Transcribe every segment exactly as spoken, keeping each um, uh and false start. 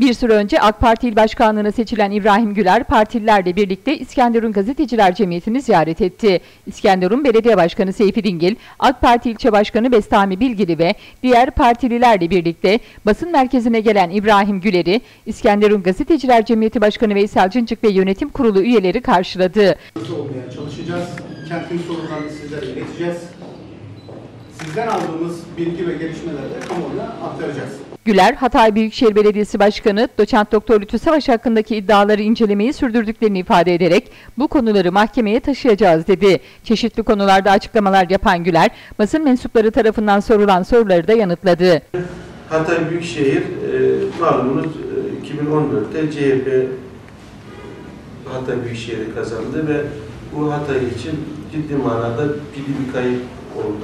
Bir süre önce AK Parti İl Başkanlığı'na seçilen İbrahim Güler, partililerle birlikte İskenderun Gazeteciler Cemiyeti'ni ziyaret etti. İskenderun Belediye Başkanı Seyfi Dingil, AK Parti İlçe Başkanı Bestami Bilgili ve diğer partililerle birlikte basın merkezine gelen İbrahim Güler'i İskenderun Gazeteciler Cemiyeti Başkanı Veysel Cıncık ve Yönetim Kurulu üyeleri karşıladı. Olmaya çalışacağız. Kentin sorunlarını sizlere ileteceğiz. Sizden aldığımız bilgi ve gelişmeleri de kamuoyuna aktaracağız. Güler, Hatay Büyükşehir Belediyesi Başkanı Doçent Doktor Lütfü Savaş hakkındaki iddiaları incelemeyi sürdürdüklerini ifade ederek bu konuları mahkemeye taşıyacağız dedi. Çeşitli konularda açıklamalar yapan Güler, basın mensupları tarafından sorulan soruları da yanıtladı. Hatay Büyükşehir e, malumunuz e, iki bin on dörtte C H P Hatay Büyükşehir'i kazandı ve bu Hatay için ciddi manada ciddi bir kayıp oldu.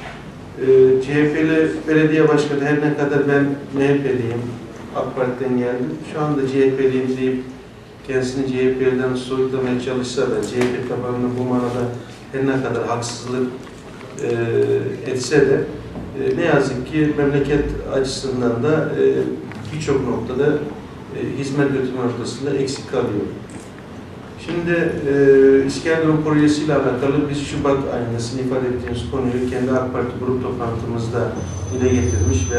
Ee, C H P'li belediye başkanı her ne kadar ben M H P'liyim, AK Parti'den geldim, şu anda C H P'liyim deyip kendisini C H P'den soyutlamaya çalışsa da C H P tabanını bu manada her ne kadar haksızlık e, etse de e, ne yazık ki memleket açısından da e, birçok noktada e, hizmet götürme noktasında eksik kalıyor. Şimdi e, İskenderun projesiyle alakalı biz Şubat ayında sizin ifade ettiğiniz konuyu kendi AK Parti grup toplantımızda dile getirmiş ve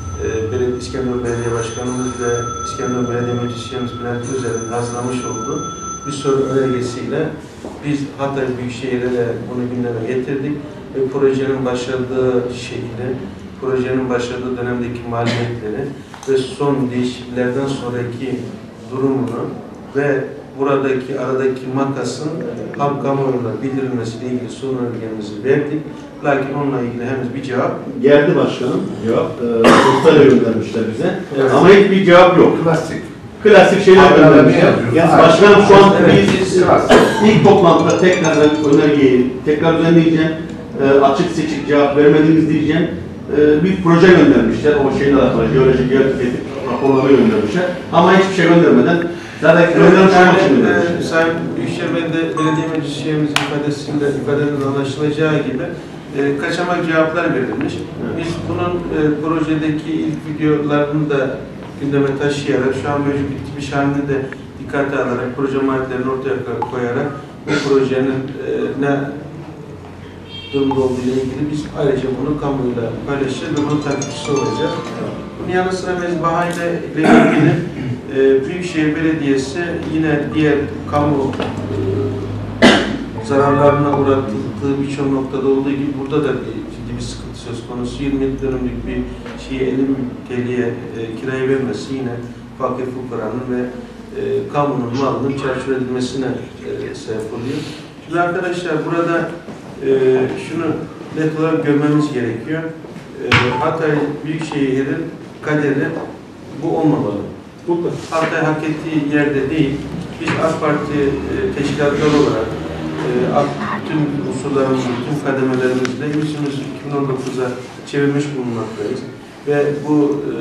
e, İskenderun Belediye Başkanımız ve İskenderun Belediye Meclisimiz Bülent Özer'in hazırlamış olduğu bir soru önergesiyle biz Hatay Büyükşehir'e de bunu gündeme getirdik ve projenin başladığı şekli, projenin başladığı dönemdeki maliyetleri ve son değişikliklerden sonraki durumunu ve buradaki aradaki makasın halk kamuoyuna bildirilmesiyle ilgili son önergemizi verdik. Lakin onunla ilgili henüz bir cevap geldi başkanım. Cevap postayla göndermişler bize. Evet. Ama hiçbir cevap yok. Klasik. Klasik şeyler göndermişler. Yani başkanım şu an evet, biz ilk toplantıda tekrar önergeyi tekrar düzenleyeceğim. E, açık seçik cevap vermediğimiz diyeceğim. E, bir proje göndermişler. O şeyle alakalı jeolojik yer tüketim raporları göndermişler. Ama hiçbir şey göndermeden zaten göndermiş olmak için göndermişler. Sayın Büyükşehir Belediye Meclis üyemizin ifadesinde, ifadenin anlaşılacağı gibi e, kaçamak cevaplar verilmiş. Evet. Biz bunun e, projedeki ilk videolarını da gündeme taşıyarak, şu an mevcut bitmiş halini de dikkate alarak, proje maliyetlerini ortaya koyarak bu projenin e, ne durumda olduğu ile ilgili biz ayrıca bunu kamuoyuyla paylaşacağız ve bunun takipçisi olacağız. Bunun yanı sıra mezbaha ile ilgili e, Büyükşehir Belediyesi yine diğer kamu e, zararlarına uğratıldığı birçok noktada olduğu gibi burada da ciddi bir sıkıntı söz konusu. yirmi dönümlük bir şeyi elli bin T L'ye e, kiraya vermesi yine fakir fukaranın ve e, kamunun malının çarçur edilmesine e, sebep oluyor. Şimdi arkadaşlar burada e, şunu net olarak görmemiz gerekiyor. E, Hatay Büyükşehir'in kaderi bu olmamalı. Bu Hatay hak ettiği yerde değil. Biz AK Parti e, teşkilatları olarak e, tüm unsurlarımızı, tüm kademelerimizle yüzümüzü iki bin on dokuza çevirmiş bulunmaktayız. Ve bu e,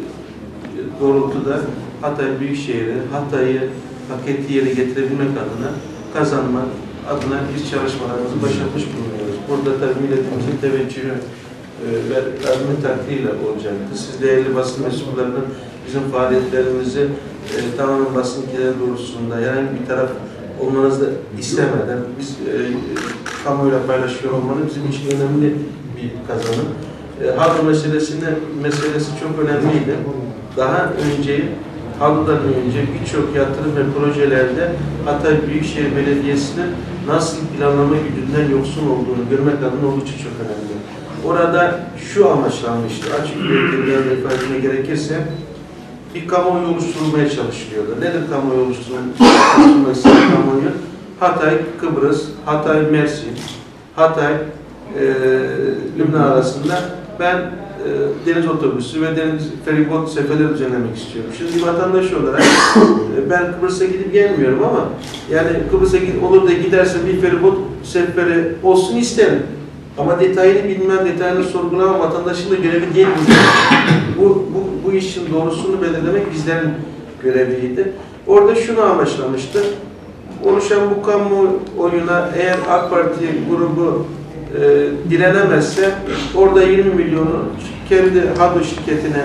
doğrultuda Hatay Büyükşehir'i, Hatay'ı hak ettiği yere getirebilmek adına, kazanmak adına biz çalışmalarımızı başlatmış bulunuyoruz. Burada tabii milletimizin teveccühü e, ve razmet takdiriyle olacaktır. Siz değerli basın mensuplarının bizim faaliyetlerimizi e, tamamen basın ilkeleri doğrultusunda herhangi bir taraf olmanızı da istemeden biz e, kamuoyuyla paylaşıyor olmanın bizim için önemli bir kazanım. E, Halı meselesine, meselesi çok önemliydi. Daha önce, Halı'dan önce birçok yatırım ve projelerde Hatay Büyükşehir Belediyesi'nin nasıl planlama gücünden yoksun olduğunu görmek adına oldukça çok önemli. Orada şu amaçlanmıştı, açık bir ifade etmeye gerekirse, bir kamuoyu oluşturulmaya çalışılıyordu. Nedir kamuoyu oluşturulması kamuoyu? Hatay, Kıbrıs, Hatay, Mersin, Hatay, e, Lübnan arasında ben e, deniz otobüsü ve deniz feribot seferleri düzenlemek istiyorum. Şimdi vatandaş olarak e, ben Kıbrıs'a gidip gelmiyorum ama yani Kıbrıs'a olur da giderse bir feribot seferi olsun isterim. Ama detayını bilmem, detayını sorgulama vatandaşın da görevi değil mi? bu, bu, bu işin doğrusunu belirlemek bizlerin göreviydi. Orada şunu amaçlamıştı. Oluşan bu kamuoyuna eğer AK Parti grubu e, direnemezse orada yirmi milyonu kendi H A D O şirketine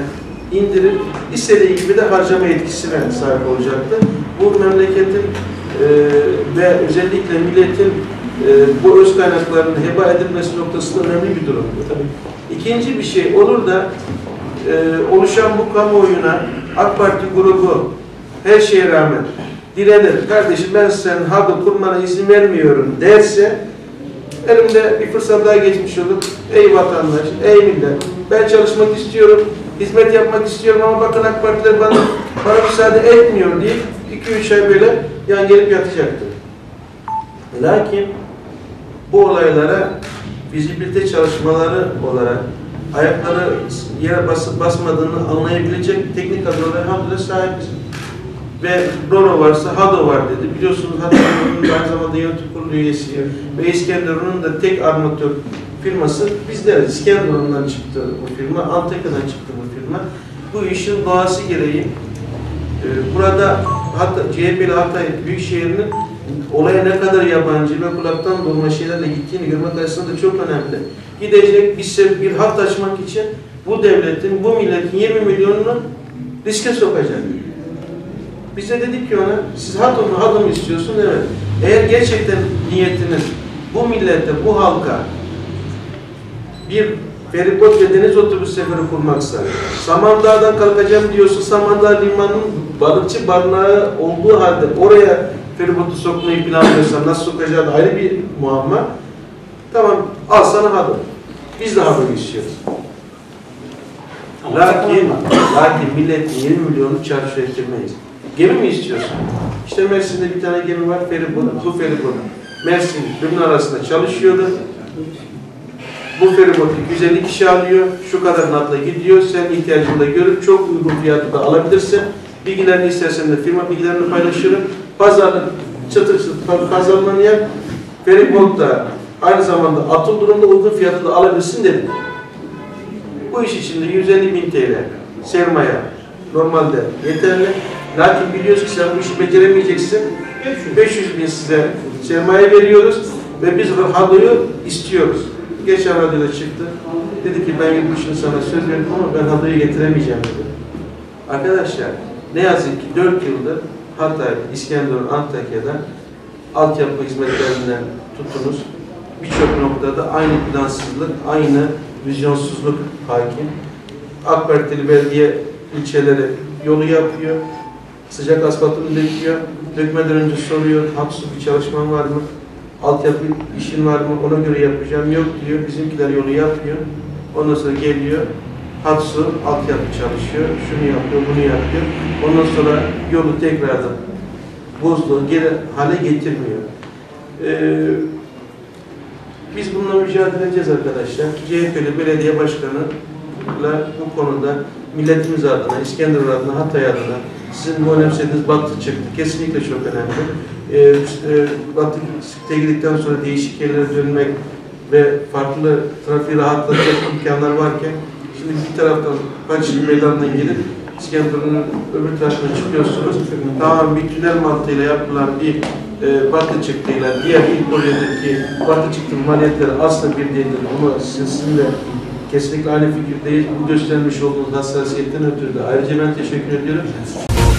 indirip istediği gibi de harcama yetkisine sahip olacaktı. Bu memleketin e, ve özellikle milletin e, bu öz kaynaklarının heba edilmesi noktasında önemli bir durumdu. Tabii. İkinci bir şey olur da e, oluşan bu kamuoyuna AK Parti grubu her şeye rağmen direnir. Kardeşim ben senin hakkı kurmana izin vermiyorum derse elimde bir fırsat daha geçmiş olur. Ey vatandaş, ey millet, ben çalışmak istiyorum, hizmet yapmak istiyorum ama bakın AK Partiler bana, bana müsaade etmiyor diye iki üç ay böyle yan gelip yatacaktır. Lakin bu olaylara vizibilite çalışmaları olarak ayakları yere basıp basmadığını anlayabilecek teknik kadrolara hamdülillah sahibiz. Ve Roro varsa Hado var dedi. Biliyorsunuz Hado'nun aynı zamanda yönetim kurulu üyesi ve İskenderun'un da tek armatör firması bizleriz. İskenderun'dan çıktı bu firma, Antakya'dan çıktı bu firma. Bu işin doğası gereği e, burada hatta C H P'li Hatay Büyükşehir'in olaya ne kadar yabancı ve kulaktan dolma şeylerle gittiğini görmek açısından da çok önemli. Gidecek bir, bir hat açmak için bu devletin, bu milletin yirmi milyonunu riske sokacak. Biz de dedik ki ona, siz hat onu, hat onu istiyorsun, evet. Eğer gerçekten niyetiniz bu millete, bu halka bir feribot ve deniz otobüs seferi kurmaksa, Samandağ'dan kalkacağım diyorsa, Samandağ Limanı'nın balıkçı barınağı olduğu halde oraya feribotu sokmayı planlıyorsan, nasıl sokacağı da ayrı bir muamma. Tamam, al sana hat. Biz de hat'ı istiyoruz. Lakin, lakin milletin yirmi milyonu çarşı ettirmeyiz. Gemi mi istiyorsun? İşte Mersin'de bir tane gemi var, feribot, bu feribot. Mersin, Lübnan arasında çalışıyordu. Bu feribotu yüz elli kişi alıyor, şu kadar natla gidiyor, sen ihtiyacını da görüp çok uygun fiyatı da alabilirsin. Bilgilerini istersen de firma bilgilerini paylaşırım. Pazarlık, çıtır çıtır pazarlanıyor. Feribot da aynı zamanda atıl durumda uygun fiyatı da alabilirsin dedim. Bu iş için de yüz elli bin T L sermaye normalde yeterli. Lakin biliyoruz ki sen bu işi beceremeyeceksin. beş yüz bin size sermaye veriyoruz ve biz Hado'yu istiyoruz. Geçen radyoda çıktı. Dedi ki ben yılbaşını sana söz verdim ama ben Hado'yu getiremeyeceğim dedi. Arkadaşlar ne yazık ki dört yıldır Hatay, İskenderun, Antakya'da altyapı hizmetlerinden tutunuz. Birçok noktada aynı plansızlık, aynı vizyonsuzluk hakim. AK Partili belediye ilçeleri yolu yapıyor, sıcak asfaltını döküyor, dökmeden önce soruyor, hapsu bir çalışman var mı, altyapı işin var mı, ona göre yapacağım, yok diyor, bizimkiler yolu yapıyor, ondan sonra geliyor, hapsu, altyapı çalışıyor, şunu yapıyor, bunu yapıyor, ondan sonra yolu tekrardan bozduğu geri hale getirmiyor. Ee, biz bununla mücadele edeceğiz arkadaşlar. C H P'li belediye başkanı'yla bu konuda milletimiz adına, İskenderun adına, Hatay adına sizin bu önemsediğiniz Batı çıktı. Kesinlikle çok önemli. Ee, e, Batı girdikten sonra değişik yerlere dönmek ve farklı trafiği rahatlatacak imkanlar varken şimdi bir taraftan Paçlı Meydanı'ndan gelip İskenderun'un öbür tarafına çıkıyorsunuz. Tamam bir tünel mantığıyla yapılan bir e, Batı çıktığıyla diğer ilk projedeki Batı çıktı maliyetleri aslında bir değildir. Ama sizinle kesinlikle aynı fikirdeyiz. Bu göstermiş olduğunuz hassasiyetten ötürü de ayrıca ben teşekkür ediyorum.